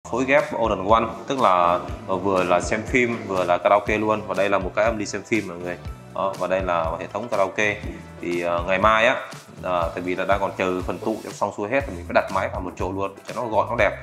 phối ghép all in one, tức là vừa là xem phim vừa là karaoke luôn. Và đây là một cái âm ly xem phim mọi người. Đó, và đây là hệ thống karaoke. Thì ngày mai á, tại vì là đang còn chờ phần tụ cho xong xuôi hết thì mình phải đặt máy vào một chỗ luôn cho nó gọn nó đẹp.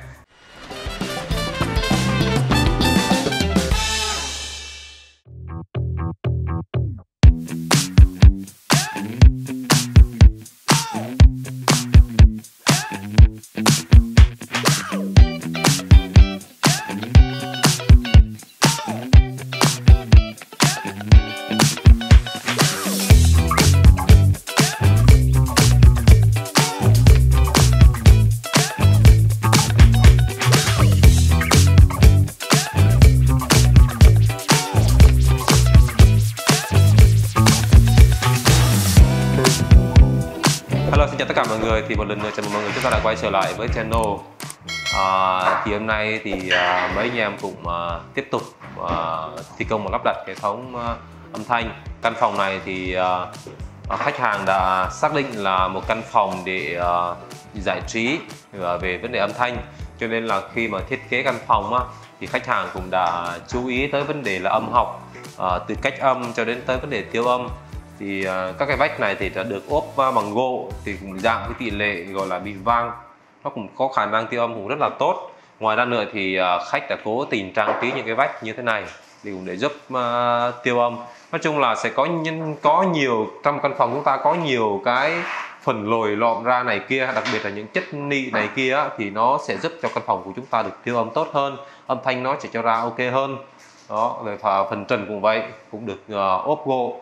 Hello, xin chào tất cả mọi người. Thì một lần nữa chào mừng mọi người chúng ta đã quay trở lại với channel. Thì hôm nay thì mấy anh em cũng tiếp tục thi công và lắp đặt hệ thống âm thanh. Căn phòng này thì khách hàng đã xác định là một căn phòng để giải trí về vấn đề âm thanh, cho nên là khi mà thiết kế căn phòng thì khách hàng cũng đã chú ý tới vấn đề là âm học, từ cách âm cho đến tới vấn đề tiêu âm. Thì các cái vách này thì đã được ốp bằng gỗ, thì cũng giảm cái tỷ lệ gọi là bị vang, nó cũng có khả năng tiêu âm cũng rất là tốt. Ngoài ra nữa thì khách đã cố tình trang trí những cái vách như thế này thì cũng để giúp tiêu âm. Nói chung là sẽ có nhiều, trong căn phòng chúng ta có nhiều cái phần lồi lõm ra này kia, đặc biệt là những chất nị này kia thì nó sẽ giúp cho căn phòng của chúng ta được tiêu âm tốt hơn, âm thanh nó sẽ cho ra ok hơn. Đó, rồi phần trần cũng vậy, cũng được ốp gỗ.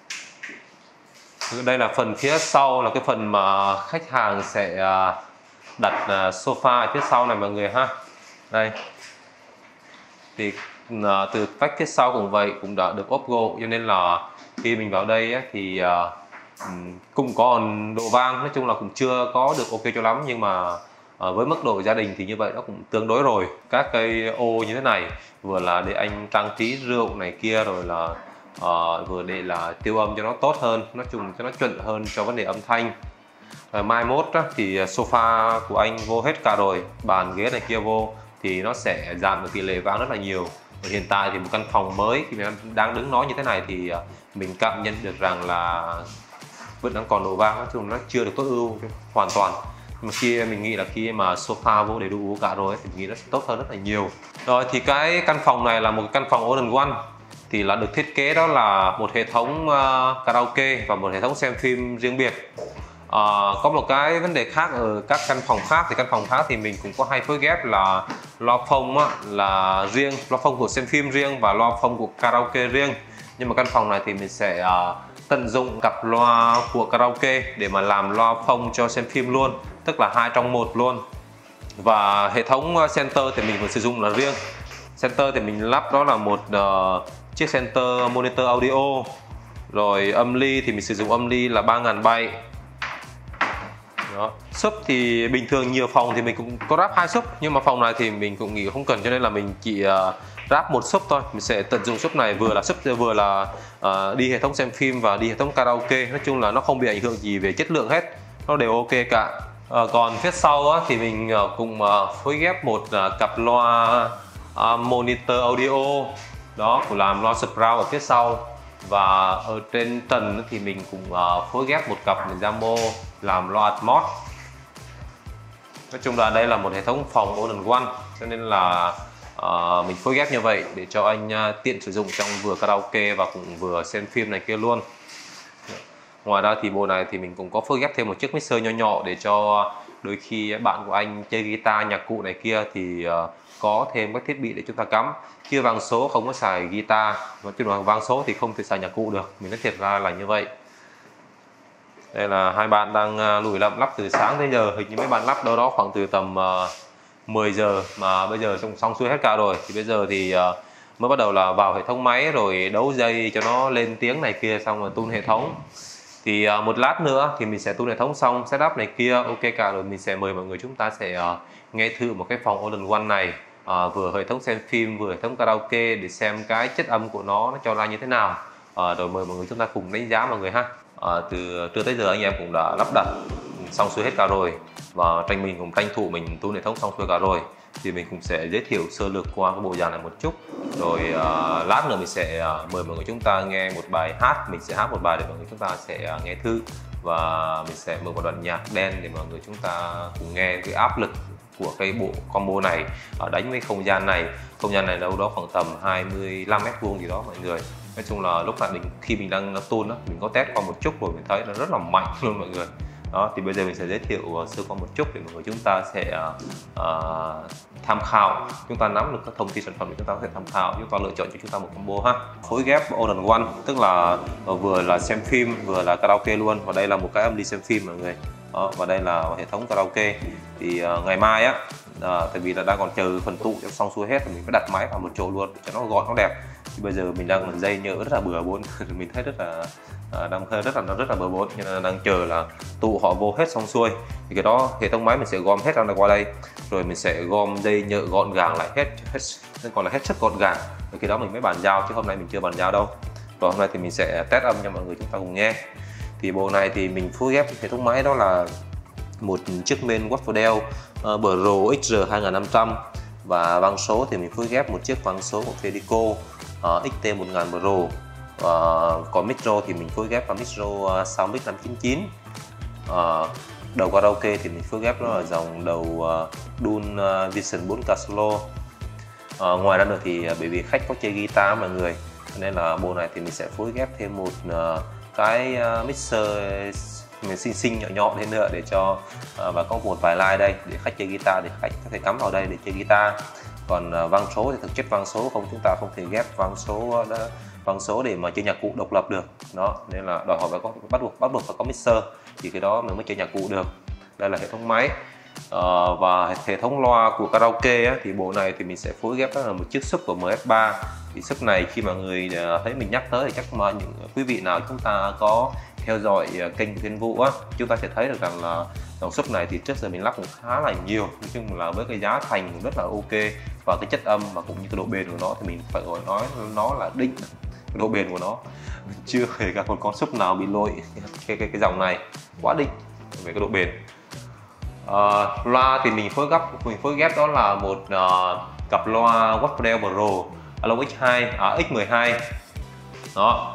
Đây là phần phía sau, là cái phần mà khách hàng sẽ đặt sofa phía sau này mọi người ha. Đây thì từ vách phía sau cũng vậy, cũng đã được ốp gỗ, cho nên là khi mình vào đây thì cũng còn độ vang, nói chung là cũng chưa có được ok cho lắm, nhưng mà với mức độ gia đình thì như vậy nó cũng tương đối rồi. Các cây ô như thế này vừa là để anh trang trí rượu này kia, rồi là vừa để là tiêu âm cho nó tốt hơn, nói chung cho nó chuẩn hơn cho vấn đề âm thanh. Mai mốt thì sofa của anh vô hết cả rồi, bàn ghế này kia vô thì nó sẽ giảm được tỷ lệ vang rất là nhiều. Và hiện tại thì một căn phòng mới khi mình đang đứng nói như thế này thì mình cảm nhận được rằng là vẫn đang còn độ vang, nói chung nó chưa được tối ưu hoàn toàn. Mà khi mình nghĩ là khi mà sofa vô đầy đủ cả rồi thì mình nghĩ nó sẽ tốt hơn rất là nhiều. Rồi thì cái căn phòng này là một căn phòng all in one, thì là được thiết kế đó là một hệ thống karaoke và một hệ thống xem phim riêng biệt. Có một cái vấn đề khác ở các căn phòng khác, thì căn phòng khác thì mình cũng có hay phối ghép là loa phông là riêng, loa phông của xem phim riêng và loa phông của karaoke riêng. Nhưng mà căn phòng này thì mình sẽ tận dụng cặp loa của karaoke để mà làm loa phông cho xem phim luôn, tức là 2 trong 1 luôn. Và hệ thống center thì mình vẫn sử dụng là riêng. Center thì mình lắp đó là một chiếc center monitor audio. Rồi âm ly thì mình sử dụng âm ly là 3700. Đó. Sub thì bình thường nhiều phòng thì mình cũng có ráp 2 sub, nhưng mà phòng này thì mình cũng nghĩ không cần, cho nên là mình chỉ ráp 1 sub thôi. Mình sẽ tận dụng sub này vừa là sub vừa là đi hệ thống xem phim và đi hệ thống karaoke. Nói chung là nó không bị ảnh hưởng gì về chất lượng hết, nó đều ok cả. Còn phía sau thì mình cũng phối ghép một cặp loa monitor audio, đó cũng làm loa surround ở phía sau. Và ở trên trần thì mình cũng phối ghép một cặp Jamo làm loa Atmos. Nói chung là đây là một hệ thống phòng all in one, cho nên là mình phối ghép như vậy để cho anh tiện sử dụng trong vừa karaoke và cũng vừa xem phim này kia luôn. Ngoài ra thì bộ này thì mình cũng có phối ghép thêm một chiếc mixer nho nhỏ để cho đôi khi bạn của anh chơi guitar, nhạc cụ này kia thì có thêm các thiết bị để chúng ta cắm. Kia vang số không có xài guitar, và chứ là vang số thì không thể xài nhạc cụ được, mình nói thiệt ra là như vậy. Đây là hai bạn đang lùi lắp từ sáng tới giờ, hình như mấy bạn lắp đâu đó khoảng từ tầm 10 giờ, mà bây giờ xong xuôi hết cả rồi. Thì bây giờ thì mới bắt đầu là vào hệ thống máy rồi đấu dây cho nó lên tiếng này kia, xong rồi tune hệ thống. Thì một lát nữa thì mình sẽ tune hệ thống xong, setup này kia ok cả rồi, mình sẽ mời mọi người chúng ta sẽ nghe thử một cái phòng all in one này, vừa hệ thống xem phim vừa hệ thống karaoke, để xem cái chất âm của nó cho ra như thế nào. Rồi mời mọi người chúng ta cùng đánh giá mọi người ha. Từ trưa tới giờ anh em cũng đã lắp đặt xong xuôi hết cả rồi, và mình cũng tranh thủ mình tune hệ thống xong xuôi cả rồi. thì mình cũng sẽ giới thiệu sơ lược qua cái bộ dàn này một chút, rồi lát nữa mình sẽ mời mọi người chúng ta nghe một bài hát. Mình sẽ hát một bài để mọi người chúng ta sẽ nghe thử, và mình sẽ mở một đoạn nhạc đen để mọi người chúng ta cùng nghe cái áp lực của cái bộ combo này đánh với không gian này. Không gian này đâu đó khoảng tầm 25 mét vuông gì đó mọi người. Nói chung là lúc này khi mình đang tune đó, mình có test qua một chút rồi, mình thấy nó rất là mạnh luôn mọi người. Đó thì bây giờ mình sẽ giới thiệu sơ qua một chút để mọi người chúng ta sẽ tham khảo, chúng ta nắm được các thông tin sản phẩm để chúng ta có thể tham khảo, chúng ta lựa chọn cho chúng ta một combo ha. Phối ghép all in one, tức là vừa là xem phim vừa là karaoke luôn. Và đây là một cái âm đi xem phim mọi người. Đó, và đây là hệ thống karaoke. Thì ngày mai á, tại vì là đang còn chờ phần tụ cho xong xuôi hết thì mình phải đặt máy vào một chỗ luôn để cho nó gọn, nó đẹp. Thì bây giờ mình đang là dây nhớ rất là bừa bộn mình thấy rất là bừa bộn, cho nên đang chờ là tụ họ vô hết xong xuôi thì cái đó hệ thống máy mình sẽ gom hết ra qua đây, rồi mình sẽ gom dây nhựa gọn gàng lại hết còn là hết sức gọn gàng, rồi khi đó mình mới bàn giao, chứ hôm nay mình chưa bàn giao đâu. Và hôm nay thì mình sẽ test âm cho mọi người chúng ta cùng nghe. Thì bộ này thì mình phối ghép hệ thống máy đó là một chiếc main Wattford Pro XR 2500, và vang số thì mình phối ghép một chiếc vang số của Fedico XT1000 Pro. Còn micro thì mình phối ghép vào micro Soundmix 599. Đầu karaoke thì mình phối ghép đó là dòng đầu Dun Vision 4K Solo. Ngoài ra nữa thì bởi vì khách có chơi guitar mọi người, nên là bộ này thì mình sẽ phối ghép thêm một cái mixer mình xinh nhỏ nhỏ lên nữa để cho và có một vài line đây để khách chơi guitar, để khách có thể cắm vào đây để chơi guitar. Còn vang số thì thực chất vang số chúng ta không thể ghép vang số để mà chơi nhạc cụ độc lập được đó, nên là đòi hỏi phải có bắt buộc phải có mixer thì cái đó mình mới chơi nhạc cụ được. Đây là hệ thống máy và hệ thống loa của karaoke á, thì bộ này thì mình sẽ phối ghép đó là một chiếc sub của MS3. Thì sub này khi mà người thấy mình nhắc tới thì chắc mà những quý vị nào chúng ta có theo dõi kênh của Thiên Vũ á, chúng ta sẽ thấy được rằng là dòng sub này thì trước giờ mình lắp cũng khá là nhiều, nói chung là với cái giá thành cũng rất là ok, và cái chất âm và cũng như cái độ bền của nó thì mình phải gọi nói nó là đỉnh. Cái độ bền của nó mình chưa hề gặp một con sub nào bị lỗi cái dòng này, quá đỉnh về cái độ bền. Loa thì mình phối ghép đó là một cặp loa Wattford Pro Along X2 X12 đó.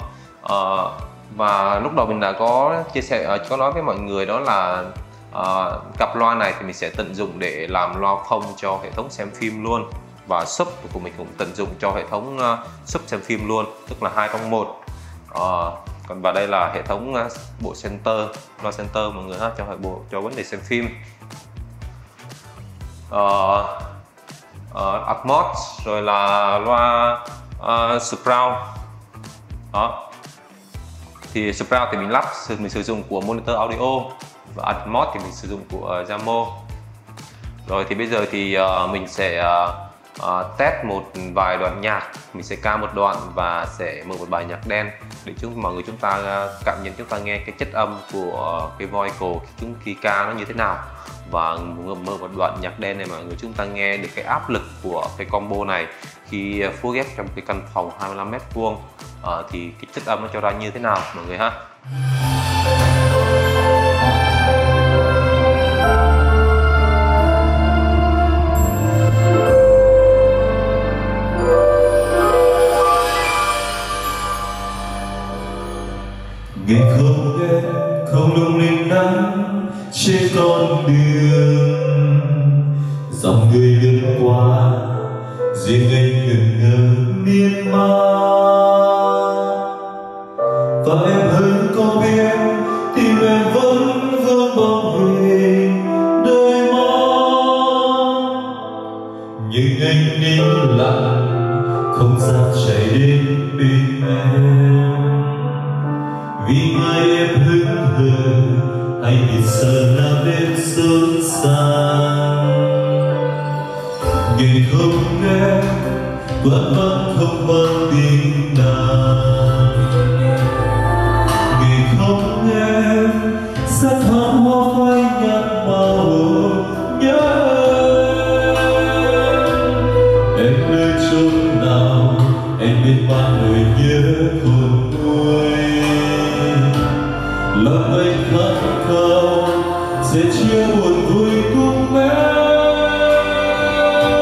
Và lúc đầu mình đã có chia sẻ, có nói với mọi người đó là cặp loa này thì mình sẽ tận dụng để làm loa phông cho hệ thống xem phim luôn, và sub của mình cũng tận dụng cho hệ thống sub xem phim luôn, tức là 2 trong 1. Còn và đây là hệ thống bộ center, loa center mọi người ha, cho vấn đề xem phim. Atmos, rồi là loa surround đó. Thì surround thì mình sử dụng của Monitor Audio, và Atmos thì mình sử dụng của Jamo. Rồi thì bây giờ thì mình sẽ test một vài đoạn nhạc, mình sẽ ca một đoạn và sẽ mở một bài nhạc đen để mọi người chúng ta cảm nhận, chúng ta nghe cái chất âm của cái vocal khi ca nó như thế nào, và mở một đoạn nhạc đen này mọi người chúng ta nghe được cái áp lực của cái combo này khi phối ghép trong cái căn phòng 25 mét vuông, thì cái chất âm nó cho ra như thế nào mọi người ha. Ngày không ghé không lung linh nắng trên con đường, dòng người lướt qua riêng anh ngẩn ngơ miên man. Và em hơn có biết tim em vẫn vương bóng hình đời mong, nhưng anh nín lặng không dám chạy đến bên em. Vì người em hững hờ anh thì sợ làm em xốn xang. Ngày không nghe vẫn không vang tiếng nàng. Ngày không nghe sắc thắm hoa phai nhạt màu nhớ em nơi chốn nào em biết bao nỗi nhớ khôn nguôi. Lòng anh khát khao sẽ chia buồn vui cùng em.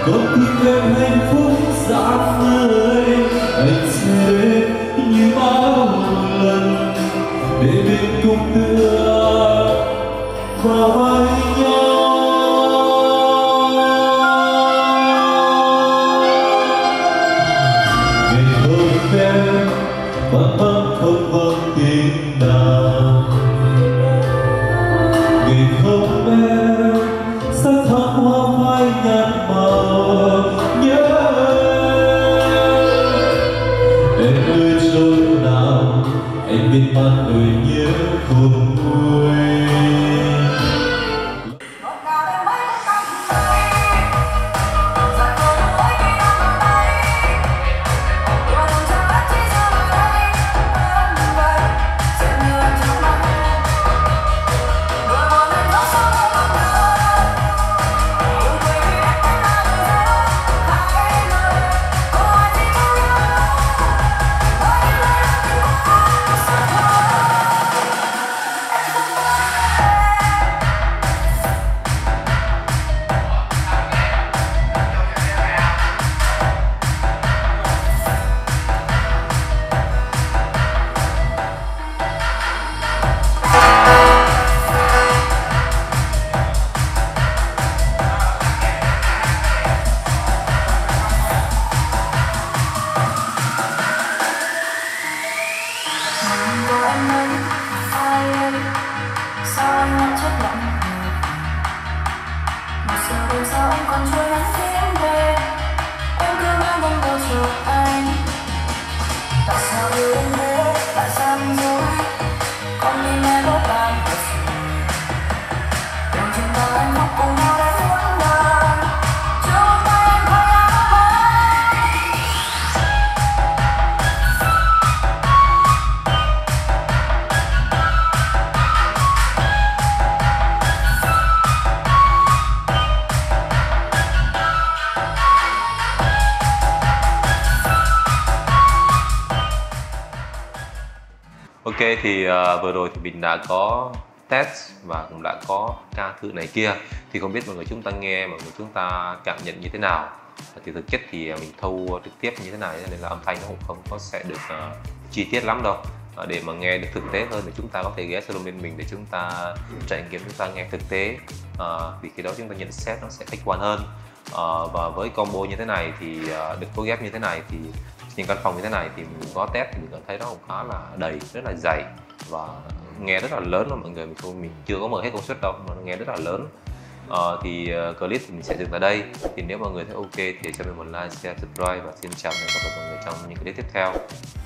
con tim em hạnh phúc dã rời, anh sẽ đến như bao lần để bên cùng tựa vào vai nhau. Ngày hôm em băn khoăn không vâng tiếng nào, ngày hôm em sắc thoáng hoa phai nhạt màu nhớ em ơi chốn nào anh biết mang nỗi nhớ khôn nguôi. Sao anh còn chưa nhắn tin về, em cứ mang mong đâu chờ anh. Tại sao yêu em thế, tại sao anh dối, con tim em đốt bạn thật sự. Đừng chúng ta hạnh phúc cùng nhau đến muôn đời, chúng ta em phải áo bay. Ok thì vừa rồi thì mình đã có test và cũng đã có ca thử này kia, thì không biết mọi người chúng ta nghe, mọi người chúng ta cảm nhận như thế nào. Thì thực chất thì mình thu trực tiếp như thế này nên là âm thanh nó cũng không có sẽ được chi tiết lắm đâu. Để mà nghe được thực tế hơn thì chúng ta có thể ghé salon bên mình để chúng ta trải nghiệm, chúng ta nghe thực tế, vì khi đó chúng ta nhận xét nó sẽ khách quan hơn. Và với combo như thế này thì được phối ghép như thế này thì những căn phòng như thế này thì mình có test thì mình cảm thấy nó cũng khá là đầy, rất là dày và nghe rất là lớn luôn mọi người. Mình chưa có mở hết công suất đâu mà nó nghe rất là lớn. Thì clip thì mình sẽ dừng tại đây. Thì nếu mọi người thấy ok thì cho mình một like, share, subscribe và xin chào và hẹn gặp lại mọi người trong những clip tiếp theo.